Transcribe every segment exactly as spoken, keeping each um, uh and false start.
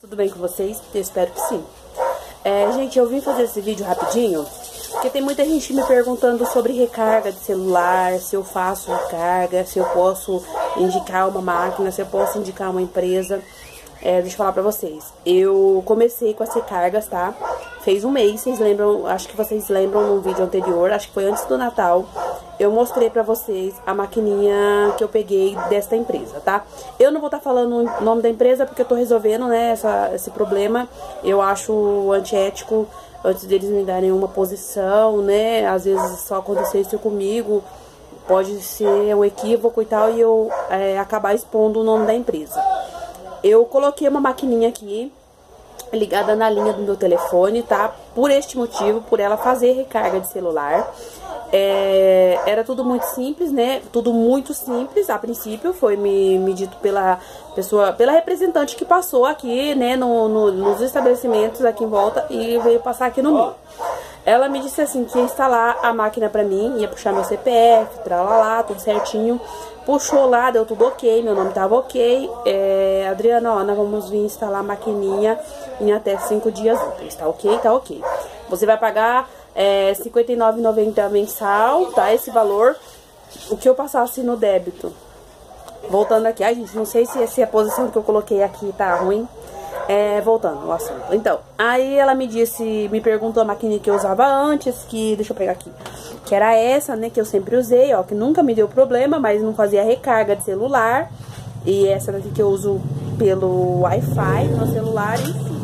Tudo bem com vocês? Eu espero que sim. É, gente, eu vim fazer esse vídeo rapidinho, porque tem muita gente me perguntando sobre recarga de celular, se eu faço recarga, se eu posso indicar uma máquina, se eu posso indicar uma empresa. É, deixa eu falar pra vocês. Eu comecei com as recargas, tá? Fez um mês, vocês lembram, acho que vocês lembram no vídeo anterior, acho que foi antes do Natal, eu mostrei pra vocês a maquininha que eu peguei desta empresa, tá? Eu não vou estar tá falando o nome da empresa porque eu tô resolvendo, né, essa, esse problema. Eu acho antiético, antes deles me darem uma posição, né, às vezes só aconteceu isso comigo, pode ser um equívoco e tal, e eu é, acabar expondo o nome da empresa. Eu coloquei uma maquininha aqui, ligada na linha do meu telefone, tá? Por este motivo, por ela fazer recarga de celular. É, era tudo muito simples, né? Tudo muito simples, a princípio, foi me, me dito pela pessoa, pela representante que passou aqui, né, no, no, nos estabelecimentos aqui em volta e veio passar aqui no meu. Ela me disse assim, que ia instalar a máquina pra mim, ia puxar meu C P F, tralalá, tudo certinho. Puxou lá, deu tudo ok, meu nome tava ok. É, Adriana, ó, nós vamos vir instalar a maquininha em até cinco dias úteis, tá ok? Tá ok. Você vai pagar é, cinquenta e nove reais e noventa centavos mensal, tá? Esse valor. O que eu passasse no débito. Voltando aqui, ai gente, não sei se, se a posição que eu coloquei aqui tá ruim. É, voltando ao assunto. Então, aí ela me disse, me perguntou a maquininha que eu usava antes, que, deixa eu pegar aqui, que era essa, né, que eu sempre usei, ó, que nunca me deu problema, mas não fazia recarga de celular. E essa daqui que eu uso pelo Wi-Fi no celular, enfim.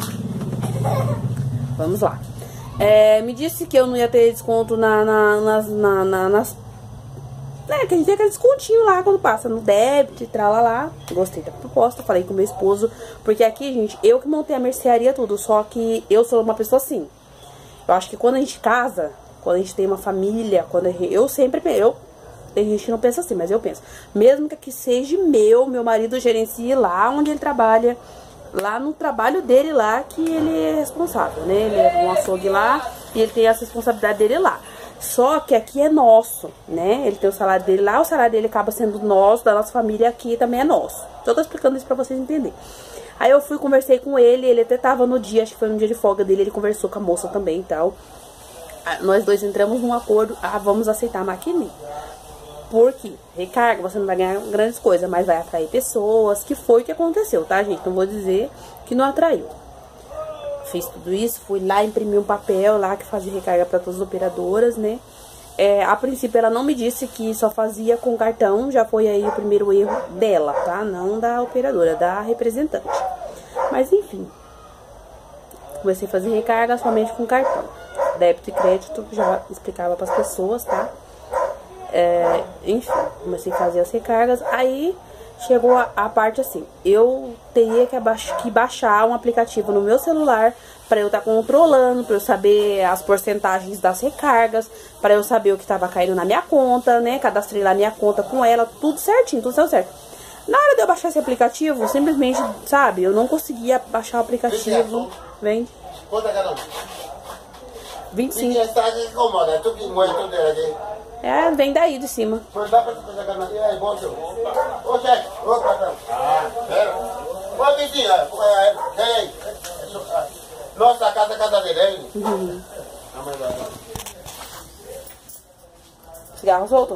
Vamos lá. É, me disse que eu não ia ter desconto na, na, nas, na, na, nas... É, que a gente tem aquele descontinho lá quando passa no débito e tralalá. Gostei da proposta, falei com meu esposo. Porque aqui, gente, eu que montei a mercearia tudo. Só que eu sou uma pessoa assim. Eu acho que quando a gente casa, quando a gente tem uma família, quando a gente, eu sempre eu tem gente que não pensa assim, mas eu penso. Mesmo que aqui seja meu, meu marido gerencie lá onde ele trabalha. Lá no trabalho dele lá, que ele é responsável, né? Ele é um açougue lá e ele tem essa responsabilidade dele lá. Só que aqui é nosso, né? Ele tem o salário dele lá, o salário dele acaba sendo nosso, da nossa família aqui também é nosso. Então eu tô explicando isso pra vocês entenderem. Aí eu fui, conversei com ele, ele até tava no dia, acho que foi no dia de folga dele, ele conversou com a moça também e tal. Nós dois entramos num acordo, ah, vamos aceitar a maquininha. Porque recarga, você não vai ganhar grandes coisas, mas vai atrair pessoas, que foi o que aconteceu, tá, gente? Não vou dizer que não atraiu. Fiz tudo isso, fui lá, imprimi um papel lá que fazia recarga para todas as operadoras, né? É, a princípio ela não me disse que só fazia com cartão, já foi aí o primeiro erro dela, tá? Não da operadora, da representante. Mas enfim, comecei a fazer recarga somente com cartão. Débito e crédito, já explicava para as pessoas, tá? É, enfim, comecei a fazer as recargas, aí chegou a, a parte assim, eu teria que, abaix, que baixar um aplicativo no meu celular para eu estar tá controlando, para eu saber as porcentagens das recargas, para eu saber o que estava caindo na minha conta, né, cadastrei lá minha conta com ela, tudo certinho, tudo certo. Na hora de eu baixar esse aplicativo, simplesmente, sabe, eu não conseguia baixar o aplicativo, vem, vinte e cinco. É, vem daí de cima. Nossa casa, casa dele. Uhum. Cigarro solto?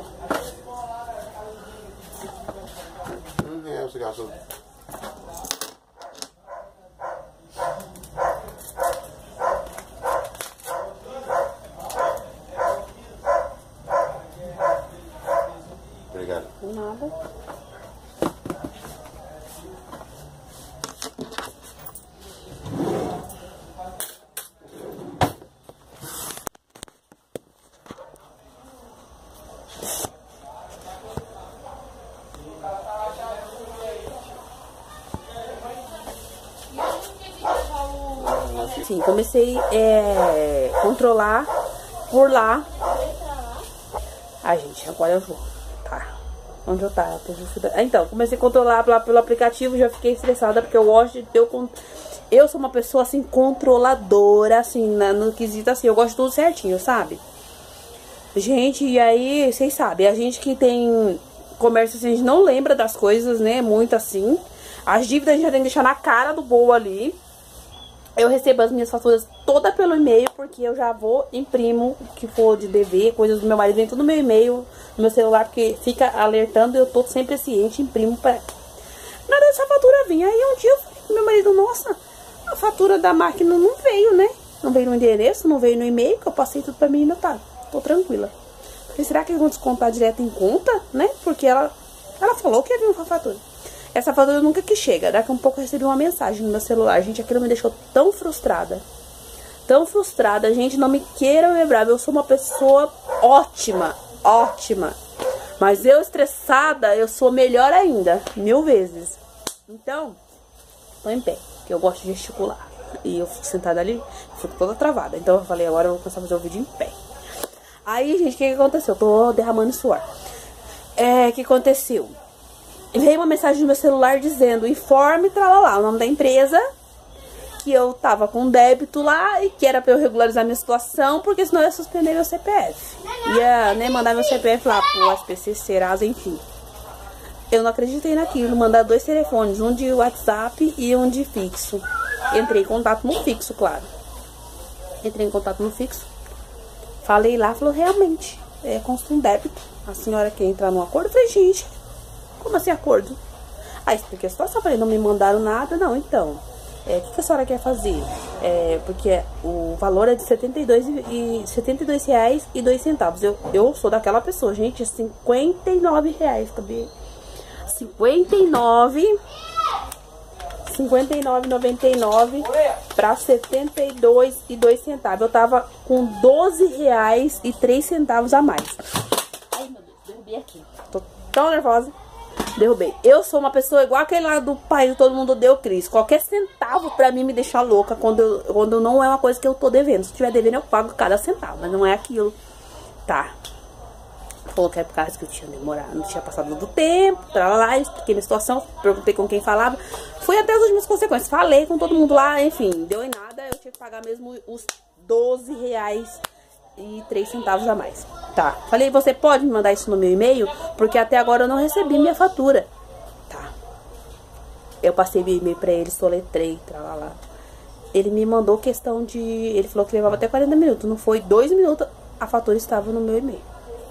Não é o cigarro solto. Obrigado. Não nada. Sim, comecei a é, controlar por lá. Ai, gente, agora eu vou. Tá. Onde eu tava? Então, comecei a controlar lá pelo aplicativo, já fiquei estressada, porque eu gosto de ter o... Eu sou uma pessoa, assim, controladora, assim, no quesito, assim, eu gosto de tudo certinho, sabe? Gente, e aí, vocês sabem, a gente que tem comércio, assim, a gente não lembra das coisas, né, muito assim. As dívidas a gente já tem que deixar na cara do boa ali. Eu recebo as minhas faturas toda pelo e-mail, porque eu já vou, imprimo o que for de dever, coisas do meu marido, vem tudo no meu e-mail, no meu celular, porque fica alertando e eu tô sempre ciente, imprimo pra... Nada dessa fatura vinha. Aí um dia eu falei pro meu marido, nossa, a fatura da máquina não veio, né? Não veio no endereço, não veio no e-mail, que eu passei tudo pra menina, tá, tô tranquila. Falei, será que eles vão descontar direto em conta, né? Porque ela, ela falou que ia vir uma fatura. Essa fatura nunca que chega. Daqui a um pouco eu recebi uma mensagem no meu celular. Gente, aquilo me deixou tão frustrada. Tão frustrada. Gente, não me queiram me brava. Eu sou uma pessoa ótima. Ótima. Mas eu estressada, eu sou melhor ainda. Mil vezes. Então, tô em pé. Que eu gosto de gesticular. E eu fico sentada ali, fico toda travada. Então eu falei, agora eu vou começar a fazer o vídeo em pé. Aí, gente, o que, que aconteceu? Eu tô derramando suor. É, o que aconteceu? Veio uma mensagem no meu celular dizendo, informe, tralalá, o nome da empresa, que eu tava com débito lá e que era pra eu regularizar minha situação, porque senão eu ia suspender meu C P F. Ia, né, mandar meu C P F lá pro S P C, Serasa, enfim. Eu não acreditei naquilo, mandar dois telefones, um de WhatsApp e um de fixo. Entrei em contato no fixo, claro. Entrei em contato no fixo. Falei lá, falou, realmente, é, consta um débito. A senhora quer entrar num acordo? Eu falei, gente... Como assim acordo? Aí expliquei a situação, falei, não me mandaram nada, não, então. É, o que, que a senhora quer fazer? É, porque o valor é de setenta e dois reais e dois centavos. Eu, eu sou daquela pessoa, gente, cinquenta e nove reais, cadê? cinquenta e nove, cinquenta e nove reais e noventa e nove centavos para setenta e dois reais e dois centavos. Eu tava com doze reais e três centavos a mais. Ai, meu Deus, derrubei aqui. Tô tão nervosa. Derrubei. Eu sou uma pessoa igual aquele lá do pai do Todo Mundo Deu Cris. Qualquer centavo pra mim me deixa louca quando, eu, quando não é uma coisa que eu tô devendo. Se estiver devendo, eu pago cada centavo, mas não é aquilo. Tá. Falou que é por causa que eu tinha demorado, não tinha passado do tempo, pra lá, expliquei minha situação, perguntei com quem falava. Fui até as últimas consequências. Falei com todo mundo lá, enfim, deu em nada. Eu tinha que pagar mesmo os doze reais e três centavos a mais. Tá, falei, você pode me mandar isso no meu e-mail? Porque até agora eu não recebi minha fatura. Tá. Eu passei meu e-mail pra ele, soletrei, tralalá. Ele me mandou questão de... Ele falou que levava até quarenta minutos. Não foi dois minutos, a fatura estava no meu e-mail.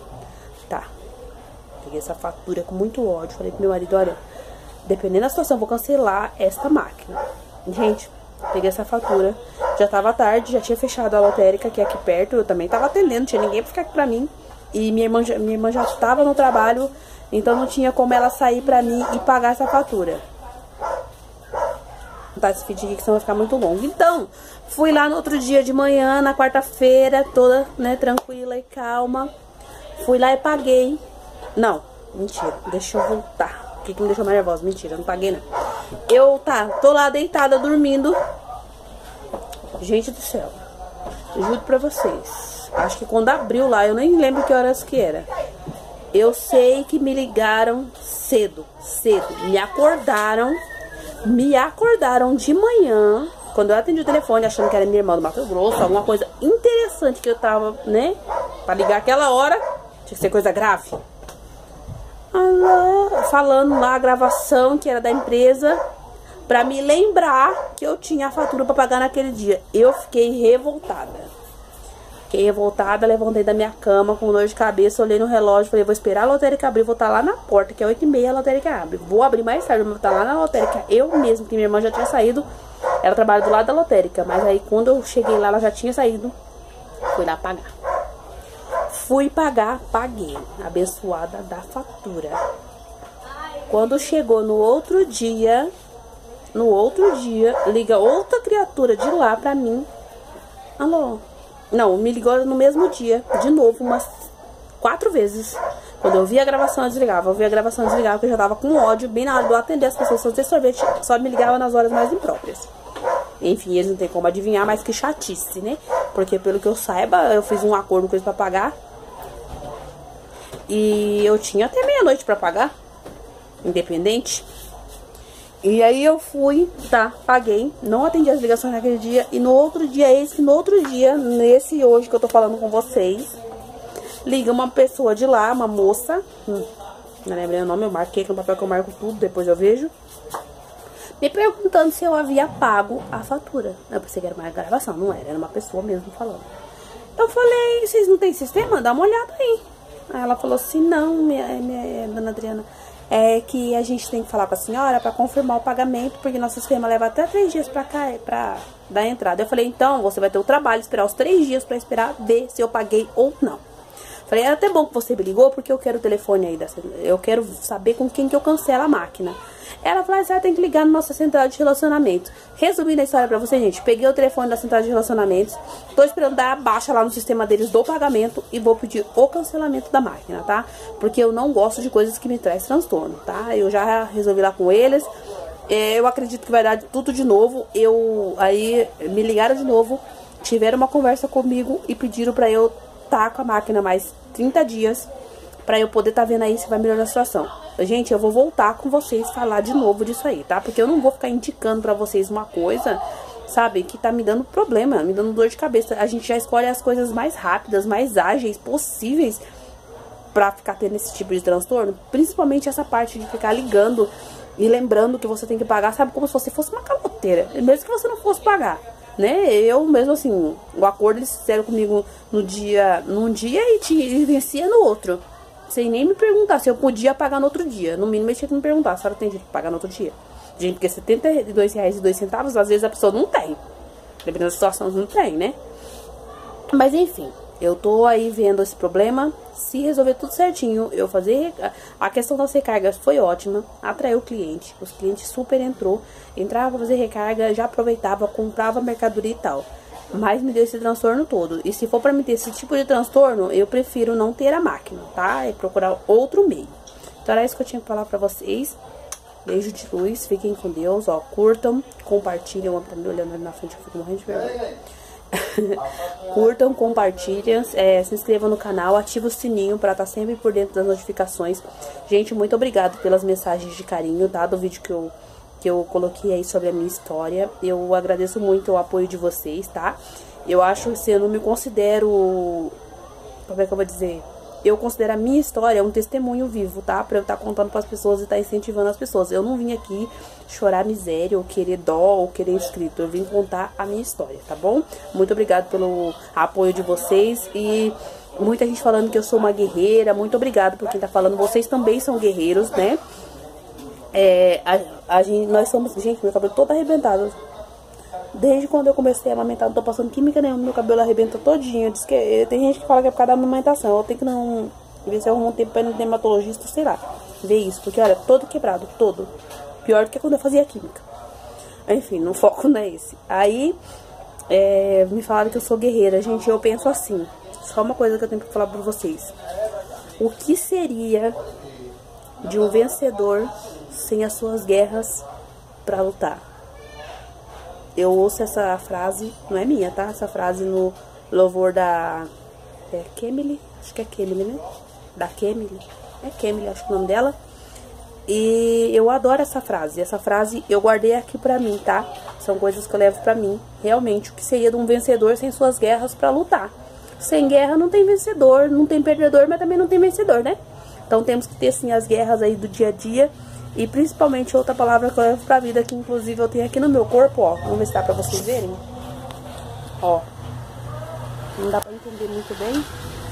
Tá. Peguei essa fatura com muito ódio. Falei pro meu marido, olha, dependendo da situação, eu vou cancelar esta máquina. Gente, peguei essa fatura. Já tava tarde, já tinha fechado a lotérica, que é aqui perto. Eu também tava atendendo, não tinha ninguém pra ficar aqui pra mim. E minha irmã, minha irmã já tava no trabalho, então não tinha como ela sair pra mim e pagar essa fatura. Tá, esse vídeo aqui que senão vai ficar muito longo. Então, fui lá no outro dia de manhã, na quarta-feira, toda, né, tranquila e calma. Fui lá e paguei. Não, mentira, deixa eu voltar. O que que me deixou mais nervosa? Mentira, eu não paguei não. Eu, tá, tô lá deitada, dormindo. Gente do céu, juro pra vocês, acho que quando abriu lá, eu nem lembro que horas que era. Eu sei que me ligaram cedo, cedo, me acordaram, me acordaram de manhã, quando eu atendi o telefone, achando que era minha irmã do Mato Grosso, alguma coisa interessante que eu tava, né, pra ligar aquela hora, tinha que ser coisa grave. Alô, falando lá a gravação que era da empresa, pra me lembrar que eu tinha a fatura pra pagar naquele dia. Eu fiquei revoltada. Fiquei revoltada, levantei da minha cama com dor de cabeça, olhei no relógio, falei, vou esperar a lotérica abrir, vou estar lá na porta, que é oito e meia a lotérica abre. Vou abrir mais tarde, vou estar lá na lotérica. Eu mesmo, que minha irmã já tinha saído, ela trabalha do lado da lotérica, mas aí quando eu cheguei lá, ela já tinha saído. Fui lá pagar. Fui pagar, paguei. Abençoada da fatura. Quando chegou no outro dia... No outro dia, liga outra criatura de lá pra mim. Alô? Não, me ligou no mesmo dia, de novo, umas quatro vezes. Quando eu vi a gravação, eu desligava. Eu vi a gravação, eu desligava, porque eu já tava com ódio. Bem na hora de eu atender as pessoas, fazer sorvete, só me ligava nas horas mais impróprias. Enfim, eles não tem como adivinhar, mas que chatice, né? Porque pelo que eu saiba, eu fiz um acordo com eles pra pagar. E eu tinha até meia-noite pra pagar. Independente. E aí eu fui, tá, paguei, não atendi as ligações naquele dia. E no outro dia, esse no outro dia, nesse hoje que eu tô falando com vocês, liga uma pessoa de lá, uma moça, hum, não lembrei o nome, eu marquei aqui no papel que eu marco tudo, depois eu vejo. me perguntando se eu havia pago a fatura. Eu pensei que era uma gravação, não era, era uma pessoa mesmo falando. Eu falei, vocês não tem sistema? Dá uma olhada aí. Aí ela falou assim, não, minha, minha dona Adriana, é que a gente tem que falar com a senhora pra confirmar o pagamento, porque nosso sistema leva até três dias pra cá, pra dar entrada. Eu falei, então, você vai ter o trabalho de esperar os três dias pra esperar ver se eu paguei ou não. Falei, é até bom que você me ligou, porque eu quero o telefone aí, dessa, eu quero saber com quem que eu cancelo a máquina. Ela falou, você tem que ligar na nossa central de relacionamento. Resumindo a história pra você, gente, peguei o telefone da central de relacionamentos, tô esperando dar a baixa lá no sistema deles do pagamento e vou pedir o cancelamento da máquina, tá? Porque eu não gosto de coisas que me trazem transtorno, tá? Eu já resolvi lá com eles, eu acredito que vai dar tudo de novo. Eu, aí, me ligaram de novo, tiveram uma conversa comigo e pediram pra eu tá com a máquina mais trinta dias pra eu poder tá vendo aí se vai melhorar a situação. Gente, eu vou voltar com vocês falar de novo disso aí, tá? Porque eu não vou ficar indicando pra vocês uma coisa, sabe, que tá me dando problema, me dando dor de cabeça. A gente já escolhe as coisas mais rápidas, mais ágeis possíveis pra ficar tendo esse tipo de transtorno. Principalmente essa parte de ficar ligando e lembrando que você tem que pagar, sabe, como se você fosse uma caloteira, mesmo que você não fosse pagar. Né, eu mesmo assim, o acordo eles fizeram comigo no dia, num dia e, tinha, e vencia no outro. Sem nem me perguntar se eu podia pagar no outro dia. No mínimo, eu tinha que me perguntar, a senhora tem jeito de pagar no outro dia? Gente, porque setenta e dois reais e dois centavos, às vezes a pessoa não tem. Dependendo da situação, não tem, né? Mas enfim, eu tô aí vendo esse problema. Se resolver tudo certinho, eu fazer... A questão das recargas foi ótima, atraiu o cliente. Os clientes super entrou, entrava pra fazer recarga, já aproveitava, comprava mercadoria e tal. Mas me deu esse transtorno todo. E se for pra me ter esse tipo de transtorno, eu prefiro não ter a máquina, tá? E procurar outro meio. Então era isso que eu tinha que falar pra vocês. Beijo de luz, fiquem com Deus, ó. Curtam, compartilhem. Tá me olhando ali na frente, eu fico morrendo de vergonha. Curtam, compartilhem, é, se inscrevam no canal, ativa o sininho pra estar sempre por dentro das notificações. Gente, muito obrigado pelas mensagens de carinho, tá? Do vídeo que eu... que eu coloquei aí sobre a minha história. Eu agradeço muito o apoio de vocês, tá? Eu acho que assim, eu não me considero... Como é que eu vou dizer? Eu considero a minha história um testemunho vivo, tá? Pra eu estar contando pras pessoas e estar incentivando as pessoas. Eu não vim aqui chorar miséria, ou querer dó, ou querer inscrito. Eu vim contar a minha história, tá bom? Muito obrigado pelo apoio de vocês e... Muita gente falando que eu sou uma guerreira. Muito obrigado por quem tá falando. Vocês também são guerreiros, né? É, a, a gente, nós somos... Gente, meu cabelo todo arrebentado. Desde quando eu comecei a amamentar, não tô passando química nenhuma, meu cabelo arrebenta todinho. Diz que, tem gente que fala que é por causa da amamentação. Eu tenho que não... Ver se eu arrumo um tempo pra ir no dermatologista, sei lá. Ver isso, porque olha, todo quebrado, todo. Pior do que quando eu fazia química. Enfim, no foco não é esse. Aí, é, me falaram que eu sou guerreira. Gente, eu penso assim. Só uma coisa que eu tenho pra falar pra vocês. O que seria de um vencedor sem as suas guerras pra lutar? Eu ouço essa frase, não é minha, tá? Essa frase no louvor da... É Kemily? Acho que é Kemily, né? Da Kemily. É Kemily, acho que é o nome dela. E eu adoro essa frase. Essa frase eu guardei aqui pra mim, tá? São coisas que eu levo pra mim. Realmente, o que seria de um vencedor sem suas guerras pra lutar? Sem guerra não tem vencedor, não tem perdedor, mas também não tem vencedor, né? Então temos que ter, sim, as guerras aí do dia a dia. E principalmente outra palavra que eu levo pra vida, que inclusive eu tenho aqui no meu corpo, ó. Vamos ver se dá pra vocês verem. Ó. Não dá pra entender muito bem.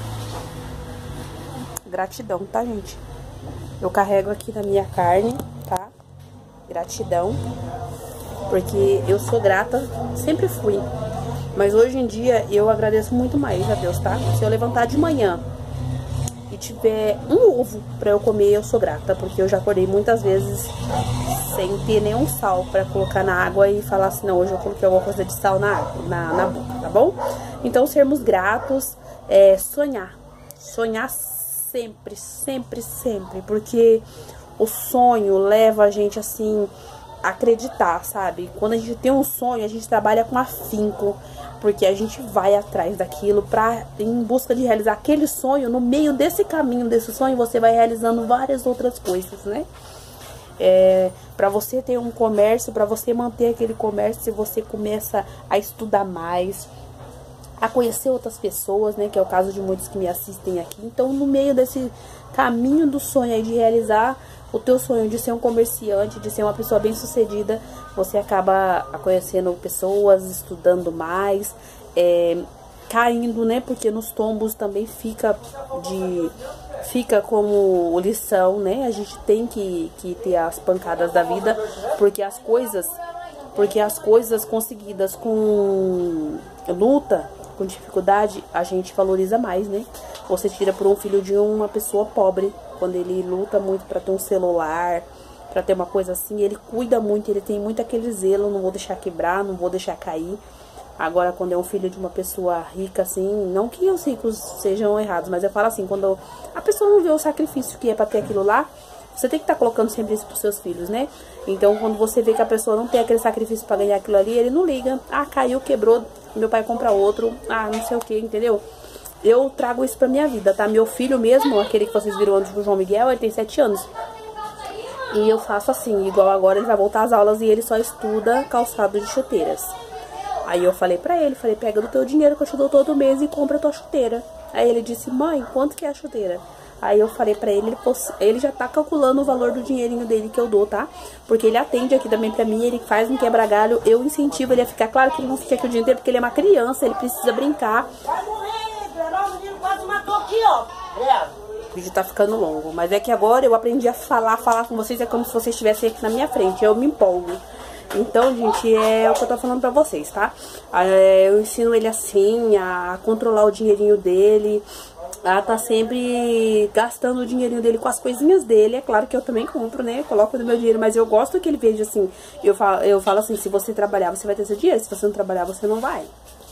Gratidão, tá, gente? Eu carrego aqui na minha carne, tá? Gratidão. Porque eu sou grata, sempre fui. Mas hoje em dia eu agradeço muito mais a Deus, tá? Se eu levantar de manhã e tiver um ovo pra eu comer, eu sou grata. Porque eu já acordei muitas vezes sem ter nenhum sal pra colocar na água e falar assim, não, hoje eu coloquei alguma coisa de sal na, água, na, na boca, tá bom? Então, sermos gratos, é, sonhar. Sonhar sempre, sempre, sempre. Porque o sonho leva a gente, assim, a acreditar, sabe? Quando a gente tem um sonho, a gente trabalha com afinco. Porque a gente vai atrás daquilo pra, em busca de realizar aquele sonho. No meio desse caminho, desse sonho, você vai realizando várias outras coisas, né? É, pra você ter um comércio, pra você manter aquele comércio, você começa a estudar mais, a conhecer outras pessoas, né? Que é o caso de muitos que me assistem aqui. Então, no meio desse caminho do sonho aí de realizar, o teu sonho de ser um comerciante, de ser uma pessoa bem sucedida, você acaba conhecendo pessoas, estudando mais, é, caindo, né? Porque nos tombos também fica de fica como lição, né? A gente tem que, que ter as pancadas da vida, porque as coisas, porque as coisas conseguidas com luta, com dificuldade, a gente valoriza mais, né? Você tira por um filho de uma pessoa pobre, quando ele luta muito para ter um celular, para ter uma coisa assim, ele cuida muito, ele tem muito aquele zelo, não vou deixar quebrar, não vou deixar cair. Agora, quando é um filho de uma pessoa rica, assim, não que os ricos sejam errados, mas eu falo assim, quando a pessoa não vê o sacrifício que é pra ter aquilo lá, você tem que estar tá colocando sempre isso pros seus filhos, né? Então, quando você vê que a pessoa não tem aquele sacrifício pra ganhar aquilo ali, ele não liga. Ah, caiu, quebrou, meu pai compra outro, ah, não sei o que, entendeu? Eu trago isso pra minha vida, tá? Meu filho mesmo, aquele que vocês viram antes do João Miguel, ele tem sete anos. E eu faço assim, igual agora ele vai voltar às aulas e ele só estuda calçado de chuteiras. Aí eu falei pra ele, falei, pega do teu dinheiro que eu te dou todo mês e compra a tua chuteira. Aí ele disse, mãe, quanto que é a chuteira? Aí eu falei pra ele, ele, ele já tá calculando o valor do dinheirinho dele que eu dou, tá? Porque ele atende aqui também pra mim, ele faz um quebra-galho, eu incentivo ele a ficar. Claro que ele não fica aqui o dia inteiro porque ele é uma criança, ele precisa brincar. Vai morrer, o menino quase matou aqui, ó. O vídeo tá ficando longo, mas é que agora eu aprendi a falar, falar com vocês, é como se vocês estivessem aqui na minha frente, eu me empolgo. Então, gente, é o que eu tô falando pra vocês, tá? É, eu ensino ele assim, a controlar o dinheirinho dele, a tá sempre gastando o dinheirinho dele com as coisinhas dele. É claro que eu também compro, né? Coloco no meu dinheiro, mas eu gosto que ele veja assim. Eu falo, eu falo assim, se você trabalhar, você vai ter seu dinheiro. Se você não trabalhar, você não vai.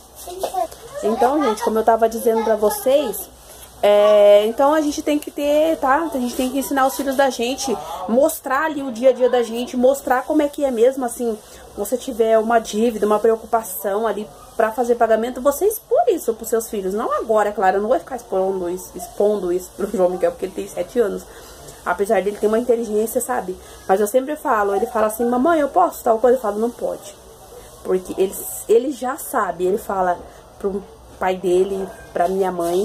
Então, gente, como eu tava dizendo pra vocês... É, então a gente tem que ter, tá? A gente tem que ensinar os filhos da gente, mostrar ali o dia a dia da gente, mostrar como é que é mesmo, assim, você tiver uma dívida, uma preocupação ali pra fazer pagamento, você expor isso pros seus filhos. Não agora, é claro, eu não vou ficar expondo isso, expondo isso pro João Miguel, porque ele tem sete anos. Apesar dele ter uma inteligência, sabe? Mas eu sempre falo, ele fala assim, mamãe, eu posso tal coisa? Eu falo, não pode. Porque ele, ele já sabe, ele fala pro pai dele, pra minha mãe.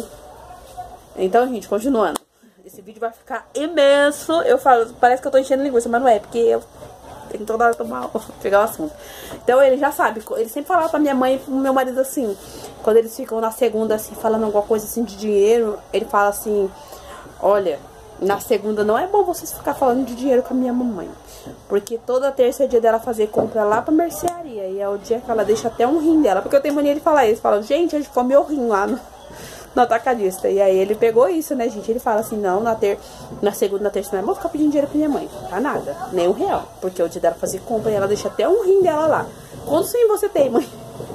Então, gente, continuando. Esse vídeo vai ficar imenso. Eu falo, parece que eu tô enchendo linguiça, mas não é, porque eu tenho toda hora que tomar, pegar o assunto. Então, ele já sabe. Ele sempre falava pra minha mãe e pro meu marido assim, quando eles ficam na segunda, assim, falando alguma coisa assim de dinheiro, ele fala assim, olha, na segunda não é bom vocês ficar falando de dinheiro com a minha mamãe. Porque toda terça é dia dela fazer compra lá pra mercearia. E é o dia que ela deixa até um rim dela. Porque eu tenho mania de falar isso. Fala, gente, a gente come o rim lá no... no atacadista. E aí ele pegou isso, né, gente? Ele fala assim, não, na, ter, na segunda, na terça, não é, vou ficar pedindo dinheiro pra minha mãe. Tá nada, nem um real. Porque o dia dela fazer compra e ela deixa até um rim dela lá. Quanto sim você tem, mãe?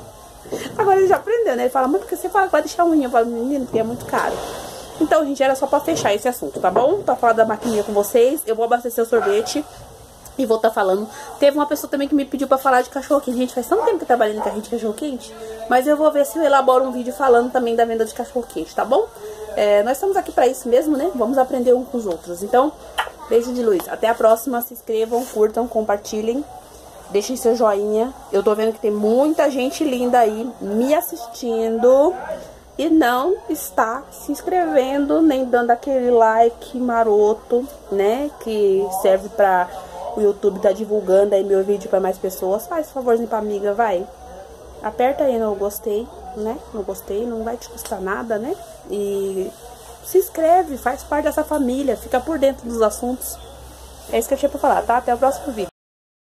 Agora ele já aprendeu, né? Ele fala, mãe, porque você fala que vai deixar um rim? Eu falo, menino, porque é muito caro. Então, gente, era só pra fechar esse assunto, tá bom? Pra falar da maquininha com vocês. Eu vou abastecer o sorvete e vou estar tá falando. Teve uma pessoa também que me pediu pra falar de cachorro-quente. Gente, faz tanto tempo que eu trabalhei em carrinho de cachorro-quente. Mas eu vou ver se eu elaboro um vídeo falando também da venda de cachorro-quente, tá bom? É, nós estamos aqui pra isso mesmo, né? Vamos aprender um com os outros. Então, beijo de luz. Até a próxima. Se inscrevam, curtam, compartilhem. Deixem seu joinha. Eu tô vendo que tem muita gente linda aí me assistindo e não está se inscrevendo, nem dando aquele like maroto, né? Que serve pra o YouTube tá divulgando aí meu vídeo pra mais pessoas. Faz um favorzinho pra amiga, vai. Aperta aí no gostei, né? No gostei, não vai te custar nada, né? E se inscreve, faz parte dessa família, fica por dentro dos assuntos. É isso que eu tinha pra falar, tá? Até o próximo vídeo.